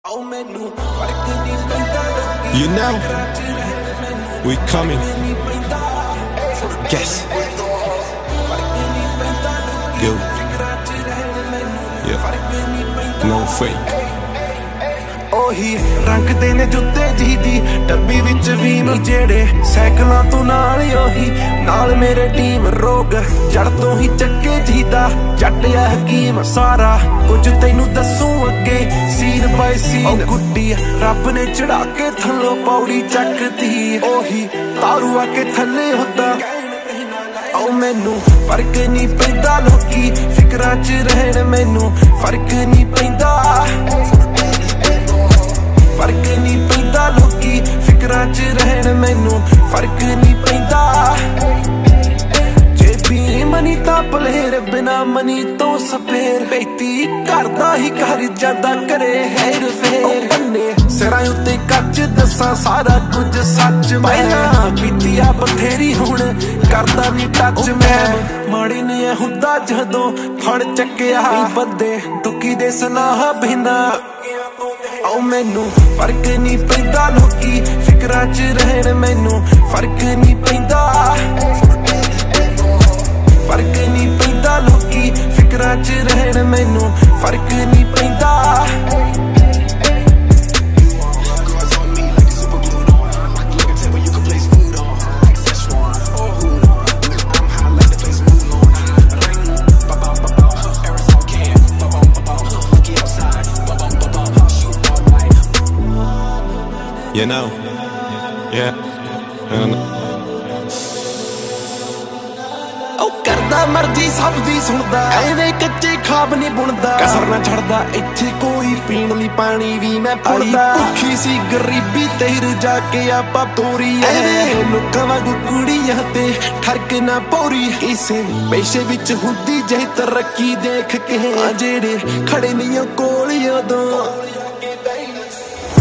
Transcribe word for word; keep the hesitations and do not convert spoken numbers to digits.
You know, we coming. Guess. Yo. Yeah. No fake. ਉਹੀ ਰੰਗ ਦੇ ਨੇ ਜੁੱਤੇ ਜੀ ਦੀ ਡੱਬੀ ਵਿੱਚ ਵੀ ਨੀ ਜਿਹੜੇ ਸਾਈਕਲਾਂ ਤੋਂ ਨਾਲ ਉਹੀ ਨਾਲ ਮੇਰੇ ਟੀਮ ਰੋਗ ਜੜ ਤੋਂ ਹੀ ਚੱਕੇ ਜੀਦਾ ਜੱਟ ਆ ਹਕੀਮ ਸਾਰਾ ਕੁਝ ਤੈਨੂੰ ਦੱਸੂ ਅੱਗੇ ਸੀਨ ਬਾਈ ਸੀਨ ਗੁੱਡੀ ਰੱਬ ਨੇ ਚੜਾ ਕੇ ਥੱਲੋਂ ਪੌੜੀ ਚੱਕਦੀ ਉਹੀ ਤਾਰੂ ਆ ਕੇ ਥੱਲੇ ਹੁੰਦਾ ਉਹ ਮੈਨੂੰ ਫਰਕ ਨਹੀਂ ਪੈਂਦਾ ਲੋਕੀ ਫਿਕਰਾਂ 'ਚ ਰਹਿਣ ਮੈਨੂੰ ਫਰਕ ਨਹੀਂ ਪੈਂਦਾ फर्क नहीं पैंदा लोकी फिकरां च रहन मैनू फर्क नहीं पैंदा जे भी मनी तां पलेर बिना मनी तो सपेर बेती करदा ही कर जांदा करे हेर फेर बन्ने सिरां उत्ते कच दसां सारा कुछ सच मैं पीती आ बथेरी हुण करदा नहीं टच मैं माड़ी नहीं हुंदा जदों फड़ चक्किया बंदे दुखी दे सलाह बिना ओ मैनू फर्क नहीं पैंदा लोकी फिकरां च रहन मैनू फर्क नहीं पैंदा फर्क नहीं पैंदा लोकी फिकरां च रहन मैनू फर्क नहीं पैंदा You know, yeah, and ओ करदा मर्जी सब दी सुनदा एवें कच्चे खाब नहीं बुनदा कसर ना छड़दा इत्थे कोई पीण लई पानी भी मैं पुलदा भुखी सी गरीबी तेर जाके आपा तोरी ऐ लोकां वांगू कुड़ियां ते ठरक ना पोरी इसे पेशे विच हुंदी जे तरक्की देख के जेड़े खड़े नहीं कोल उदों